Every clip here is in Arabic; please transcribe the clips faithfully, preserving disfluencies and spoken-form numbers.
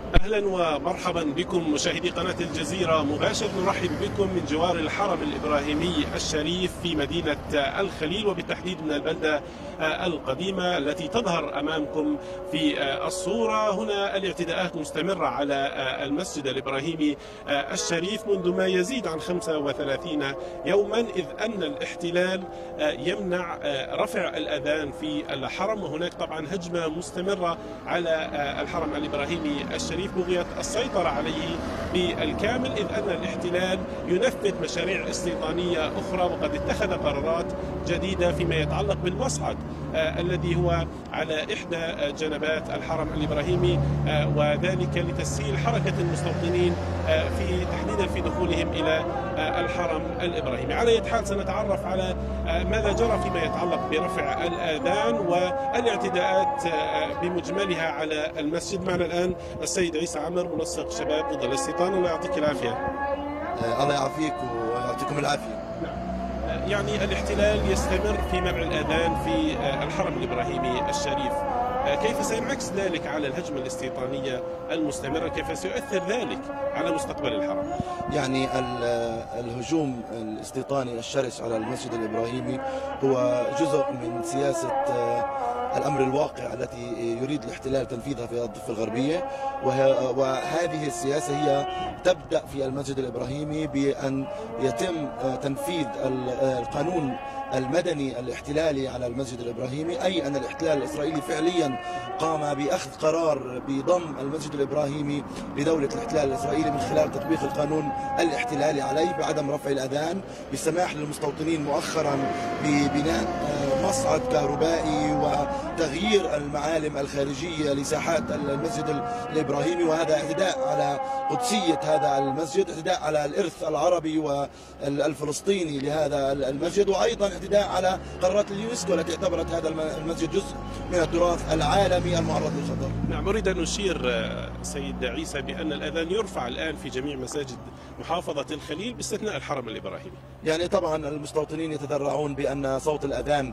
أهلا ومرحبا بكم مشاهدي قناة الجزيرة مباشر. نرحب بكم من جوار الحرم الإبراهيمي الشريف في مدينة الخليل، وبالتحديد من البلدة القديمة التي تظهر أمامكم في الصورة. هنا الاعتداءات مستمرة على المسجد الإبراهيمي الشريف منذ ما يزيد عن خمسة وثلاثين يوما، إذ أن الاحتلال يمنع رفع الأذان في الحرم، وهناك طبعا هجمة مستمرة على الحرم الإبراهيمي الشريف بغية السيطرة عليه بالكامل، إذ أن الاحتلال ينفذ مشاريع استيطانية أخرى، وقد اتخذ قرارات جديدة فيما يتعلق بالمصعد آه الذي هو على إحدى جنبات الحرم الإبراهيمي، آه وذلك لتسهيل حركة المستوطنين آه في تحديدا في دخولهم إلى آه الحرم الإبراهيمي. على أي حال سنتعرف على آه ماذا جرى فيما يتعلق برفع الآذان والاعتداءات آه بمجملها على المسجد. معنا الآن السيد عيسى عمر، منسق شباب ضد الاستيطان. الله يعطيك العافية. آه الله يعافيك ويعطيكم العافية. يعني الاحتلال يستمر في منع الأذان في الحرم الإبراهيمي الشريف، كيف سينعكس ذلك على الهجمة الاستيطانية المستمرة؟ كيف سيؤثر ذلك على مستقبل الحرم؟ يعني الهجوم الاستيطاني الشرس على المسجد الإبراهيمي هو جزء من سياسة الأمر الواقع التي يريد الاحتلال تنفيذها في الضفة الغربية، وهذه السياسة هي تبدأ في المسجد الإبراهيمي بأن يتم تنفيذ القانون المدني الاحتلالي على المسجد الإبراهيمي، أي أن الاحتلال الإسرائيلي فعليا قام بأخذ قرار بضم المسجد الإبراهيمي لدولة الاحتلال الإسرائيلي من خلال تطبيق القانون الاحتلالي عليه بعدم رفع الأذان، بالسماح للمستوطنين مؤخرا ببناء مصعد كهربائي وتغيير المعالم الخارجية لساحات المسجد الإبراهيمي، وهذا اعتداء على قدسية هذا المسجد، اعتداء على الإرث العربي والفلسطيني لهذا المسجد، وأيضا اعتداء على قرارات اليونسكو التي اعتبرت هذا المسجد جزء من التراث العالمي المعرض للخطر. نعم، أريد أن أشير سيد عيسى بأن الأذان يرفع الآن في جميع مساجد محافظة الخليل باستثناء الحرم الإبراهيمي. يعني طبعا المستوطنين يتذرعون بأن صوت الأذان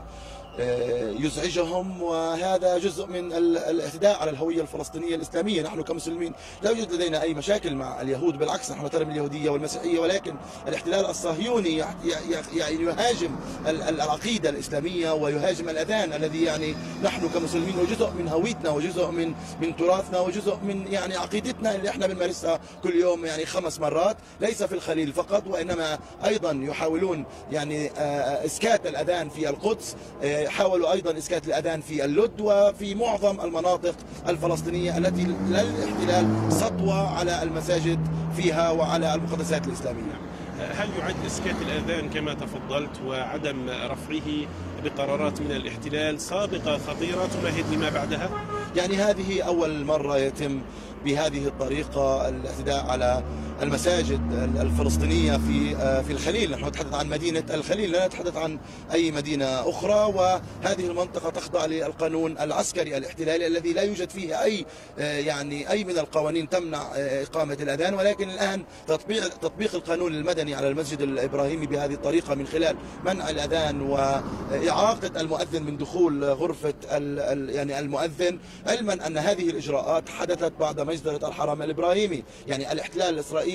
يزعجهم، وهذا جزء من الاعتداء على الهوية الفلسطينية الإسلامية. نحن كمسلمين لا يوجد لدينا أي مشاكل مع اليهود، بالعكس نحن نحترم اليهودية والمسيحية، ولكن الاحتلال الصهيوني يعني يهاجم العقيدة الإسلامية ويهاجم الأذان الذي يعني نحن كمسلمين وجزء من هويتنا وجزء من من تراثنا وجزء من يعني عقيدتنا اللي احنا بنمارسها كل يوم يعني خمس مرات، ليس في الخليل فقط وإنما أيضا يحاولون يعني إسكات الأذان في القدس، حاولوا أيضا إسكات الأذان في اللد وفي معظم المناطق الفلسطينية التي للاحتلال سطوة على المساجد فيها وعلى المقدسات الإسلامية. هل يعد إسكات الأذان كما تفضلت وعدم رفعه بقرارات من الاحتلال سابقة خطيرة تمهد لما بعدها؟ يعني هذه أول مرة يتم بهذه الطريقة الاعتداء على المساجد الفلسطينية في في الخليل. نحن نتحدث عن مدينة الخليل، لا نتحدث عن أي مدينة أخرى، وهذه المنطقة تخضع للقانون العسكري الاحتلالي الذي لا يوجد فيه أي يعني أي من القوانين تمنع إقامة الأذان، ولكن الآن تطبيق تطبيق القانون المدني على المسجد الإبراهيمي بهذه الطريقة من خلال منع الأذان وإعاقة المؤذن من دخول غرفة يعني المؤذن، علما أن هذه الإجراءات حدثت بعد مجزرة الحرم الإبراهيمي. يعني الاحتلال الإسرائيلي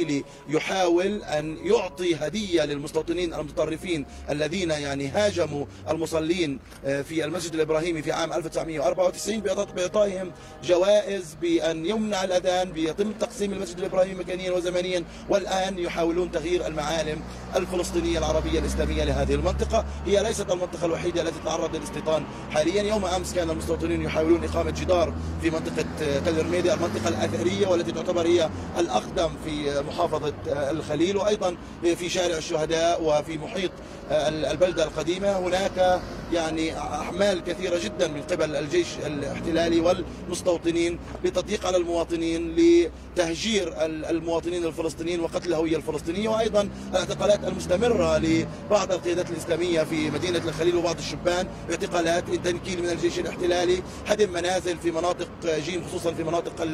يحاول أن يعطي هدية للمستوطنين المتطرفين الذين يعني هاجموا المصلين في المسجد الإبراهيمي في عام ألف وتسعمئة وأربعة وتسعين بإعطائهم جوائز بأن يمنع الأذان، بيتم تقسيم المسجد الإبراهيمي مكانيا وزمنيا، والآن يحاولون تغيير المعالم الفلسطينية العربية الإسلامية لهذه المنطقة. هي ليست المنطقة الوحيدة التي تتعرض للاستيطان حاليا. يوم أمس كان المستوطنين يحاولون إقامة جدار في منطقة تل رميدي، المنطقة الأثرية والتي تعتبر هي الأقدم في محافظة الخليل، وأيضا في شارع الشهداء وفي محيط البلدة القديمة. هناك يعني أعمال كثيرة جدا من قبل الجيش الاحتلالي والمستوطنين للتضييق على المواطنين، لتهجير المواطنين الفلسطينيين وقتل الهوية الفلسطينية، وأيضا الاعتقالات المستمرة لبعض القيادات الإسلامية في مدينة الخليل وبعض الشبان، اعتقالات، تنكيل من الجيش الاحتلالي، هدم منازل في مناطق جيم، خصوصا في مناطق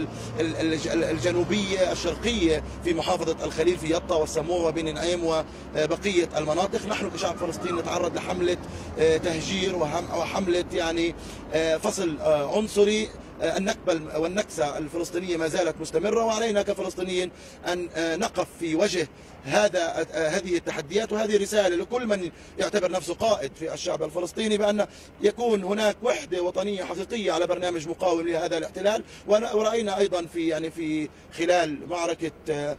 الجنوبية الشرقية في محافظة الخليل في يطا والسموع وبن نعيم وبقية المناطق. نحن كشعب فلسطيني نتعرض لحملة تهجير وحملة يعني فصل عنصري النكبة والنكسة الفلسطينية ما زالت مستمرة، وعلينا كفلسطينيين أن نقف في وجه هذا هذه التحديات. وهذه رسالة لكل من يعتبر نفسه قائد في الشعب الفلسطيني بأن يكون هناك وحدة وطنية حقيقية على برنامج مقاوم لهذا الاحتلال. ورأينا أيضا في يعني في خلال معركة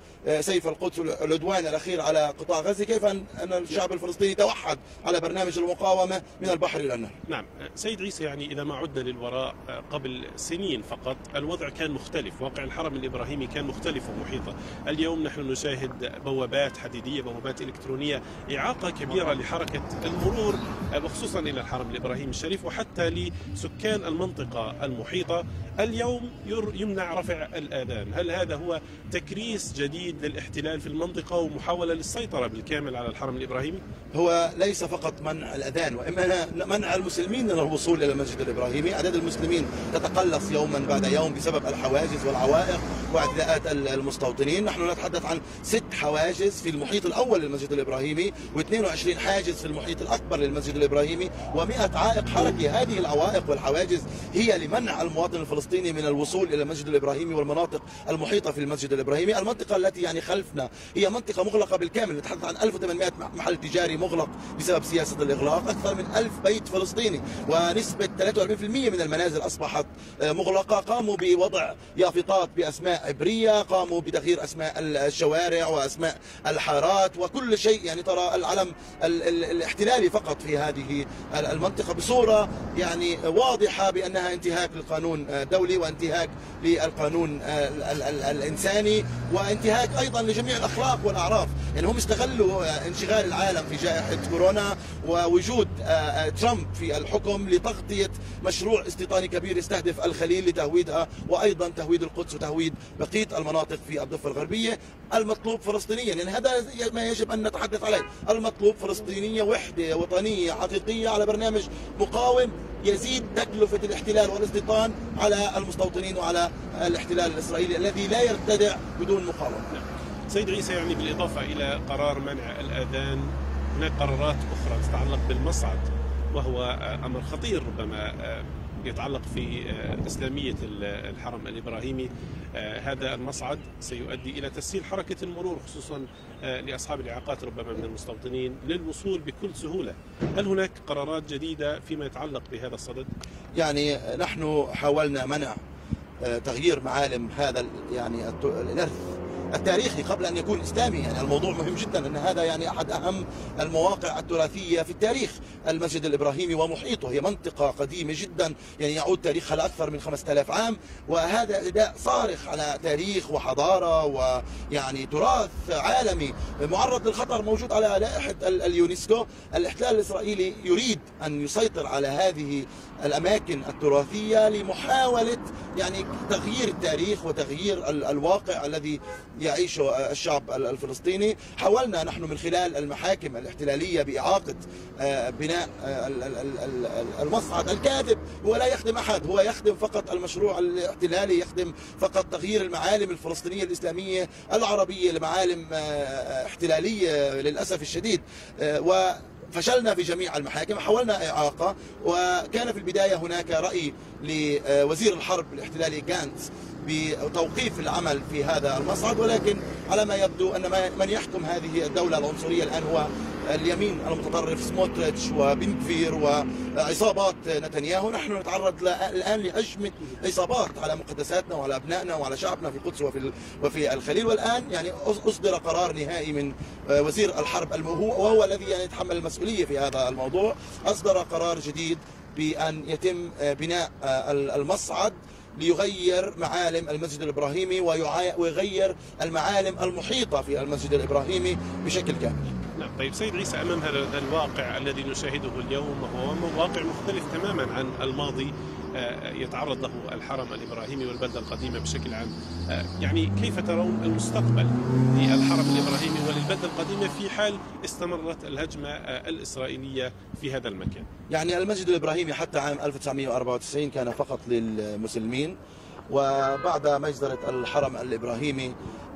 سيف القدس والعدوان الأخير على قطاع غزة كيف أن الشعب الفلسطيني توحد على برنامج المقاومة من البحر إلى النهر. نعم سيد عيسى، يعني إذا ما عدنا للوراء قبل سنين فقط الوضع كان مختلف، واقع الحرم الإبراهيمي كان مختلف ومحيطة. اليوم نحن نشاهد بوابات حديدية، بوابات إلكترونية، إعاقة كبيرة لحركة المرور وخصوصا إلى الحرم الإبراهيمي الشريف وحتى لسكان المنطقة المحيطة. اليوم يمنع رفع الآذان. هل هذا هو تكريس جديد للاحتلال في المنطقة ومحاولة للسيطرة بالكامل على الحرم الإبراهيمي؟ هو ليس فقط منع الأذان وإما منع المسلمين من الوصول إلى المسجد الإبراهيمي. أعداد المسلمين تتقلص يوما بعد يوم بسبب الحواجز والعوائق واعتداءات المستوطنين. نحن نتحدث عن ست حواجز في المحيط الأول للمسجد الإبراهيمي واثنين وعشرين حاجز في المحيط الأكبر للمسجد الإبراهيمي ومئة عائق حركي. هذه العوائق والحواجز هي لمنع المواطن الفلسطيني من الوصول إلى المسجد الإبراهيمي والمناطق المحيطة في المسجد الإبراهيمي. المنطقة التي يعني خلفنا هي منطقة مغلقة بالكامل، نتحدث عن ألف وثمانمئة محل تجاري مغلق بسبب سياسة الإغلاق، أكثر من ألف بيت فلسطيني ونسبة ثلاثة وأربعين بالمئة من المنازل أصبحت مغلقة. قاموا بوضع يافطات بأسماء عبرية، قاموا بتغيير أسماء الشوارع وأسماء الحارات وكل شيء. يعني ترى العلم الاحتلالي فقط في هذه المنطقة بصورة يعني واضحة بأنها انتهاك للقانون الدولي وانتهاك للقانون الإنساني وانتهاك أيضا لجميع الأخلاق والأعراف. يعني هم استغلوا انشغال العالم في جائحة كورونا ووجود ترامب في الحكم لتغطية مشروع استيطاني كبير يستهدف الخليل لتهويدها وأيضا تهويد القدس وتهويد بقية المناطق في الضفة الغربية. المطلوب فلسطينيا، يعني هذا ما يجب أن نتحدث عليه، المطلوب فلسطينية وحدة وطنية حقيقية على برنامج مقاوم يزيد تكلفة الاحتلال والاستيطان على المستوطنين وعلى الاحتلال الإسرائيلي الذي لا يرتدع بدون مقاومة. سيد عيسى، يعني بالإضافة إلى قرار منع الآذان هناك قرارات أخرى تتعلق بالمصعد وهو أمر خطير ربما يتعلق في إسلامية الحرم الإبراهيمي. هذا المصعد سيؤدي إلى تسهيل حركة المرور خصوصا لأصحاب الإعاقات ربما من المستوطنين للوصول بكل سهولة. هل هناك قرارات جديدة فيما يتعلق بهذا الصدد؟ يعني نحن حاولنا منع تغيير معالم هذا يعني الإرث التاريخي قبل أن يكون إسلامي. يعني الموضوع مهم جدا أن هذا يعني أحد أهم المواقع التراثية في التاريخ. المسجد الإبراهيمي ومحيطه هي منطقة قديمة جدا يعني يعود تاريخها لأكثر من خمسة آلاف عام، وهذا أداء صارخ على تاريخ وحضارة ويعني تراث عالمي معرض للخطر موجود على لائحة اليونسكو. الاحتلال الإسرائيلي يريد أن يسيطر على هذه الأماكن التراثية لمحاولة يعني تغيير التاريخ وتغيير الواقع الذي يعيشه الشعب الفلسطيني. حاولنا نحن من خلال المحاكم الاحتلالية بإعاقة بناء المصعد الكاذب، هو لا يخدم أحد، هو يخدم فقط المشروع الاحتلالي، يخدم فقط تغيير المعالم الفلسطينية الإسلامية العربية لمعالم احتلالية للأسف الشديد. و فشلنا في جميع المحاكم، حاولنا إعاقة، وكان في البداية هناك رأي لوزير الحرب الاحتلالي جانتس بتوقيف العمل في هذا المصعد، ولكن على ما يبدو أن من يحكم هذه الدولة العنصرية الآن هو اليمين المتطرف سموتريتش وبن كفير وعصابات نتنياهو. نحن نتعرض الآن لهجمة عصابات على مقدساتنا وعلى أبنائنا وعلى شعبنا في القدس وفي وفي الخليل. والآن يعني أصدر قرار نهائي من وزير الحرب وهو الذي يعني يتحمل المسؤولية في هذا الموضوع. أصدر قرار جديد بأن يتم بناء المصعد ليغير معالم المسجد الإبراهيمي ويغير المعالم المحيطة في المسجد الإبراهيمي بشكل كامل. نعم. طيب سيد عيسى، أمام هذا الواقع الذي نشاهده اليوم وهو واقع مختلف تماما عن الماضي يتعرض له الحرم الإبراهيمي والبلدة القديمة بشكل عام، يعني كيف ترون المستقبل للحرم الإبراهيمي وللبلدة القديمة في حال استمرت الهجمة الإسرائيلية في هذا المكان؟ يعني المسجد الإبراهيمي حتى عام ألف وتسعمئة وأربعة وتسعين كان فقط للمسلمين، وبعد مجزرة الحرم الإبراهيمي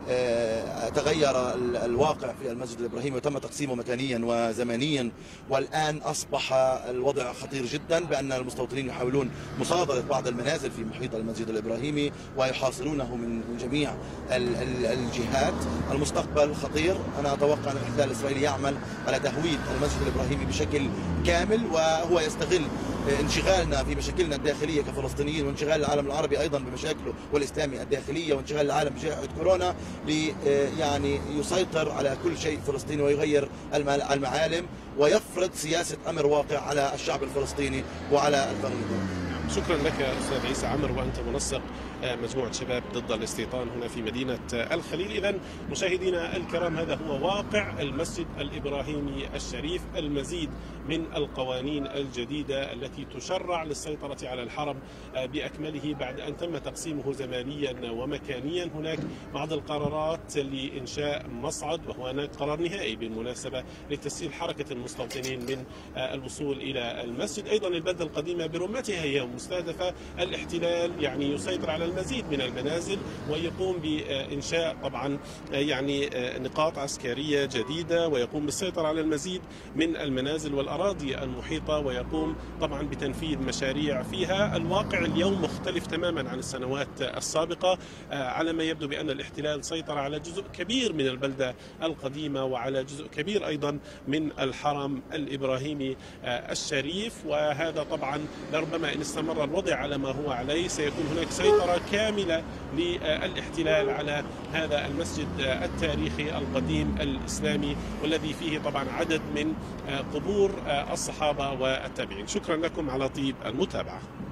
تغير الواقع في المسجد الإبراهيمي وتم تقسيمه مكانيا وزمنيا، والآن أصبح الوضع خطير جدا بأن المستوطنين يحاولون مصادرة بعض المنازل في محيط المسجد الإبراهيمي ويحاصرونه من جميع الجهات. المستقبل خطير. أنا أتوقع أن الاحتلال الإسرائيلي يعمل على تهويد المسجد الإبراهيمي بشكل كامل، وهو يستغل انشغالنا في مشاكلنا الداخلية كفلسطينيين وانشغال العالم العربي أيضا بمشاكله والإسلامي الداخلية وانشغال العالم بجائحة كورونا لي يعني يسيطر على كل شيء فلسطيني ويغير المعالم ويفرض سياسة أمر واقع على الشعب الفلسطيني وعلى القانون الدولي. شكرا لك أستاذ عيسى عمر، وأنت منسق مجموعة شباب ضد الاستيطان هنا في مدينة الخليل. إذن مشاهدينا الكرام، هذا هو واقع المسجد الإبراهيمي الشريف. المزيد من القوانين الجديدة التي تشرع للسيطرة على الحرم بأكمله بعد أن تم تقسيمه زمانيا ومكانيا. هناك بعض القرارات لإنشاء مصعد، وهو هناك قرار نهائي بالمناسبة لتسهيل حركة المستوطنين من الوصول إلى المسجد. أيضا البلدة القديمة برمتها هي مستهدفة. الاحتلال يعني يسيطر على المزيد من المنازل ويقوم بإنشاء طبعا يعني نقاط عسكرية جديدة، ويقوم بالسيطرة على المزيد من المنازل والأراضي المحيطة، ويقوم طبعا بتنفيذ مشاريع فيها. الواقع اليوم مختلف تماما عن السنوات السابقة. على ما يبدو بأن الاحتلال سيطر على جزء كبير من البلدة القديمة وعلى جزء كبير أيضا من الحرم الإبراهيمي الشريف، وهذا طبعا لربما إن استمر الوضع على ما هو عليه سيكون هناك سيطرة كاملة للاحتلال على هذا المسجد التاريخي القديم الإسلامي، والذي فيه طبعا عدد من قبور الصحابة والتابعين. شكرا لكم على طيب المتابعة.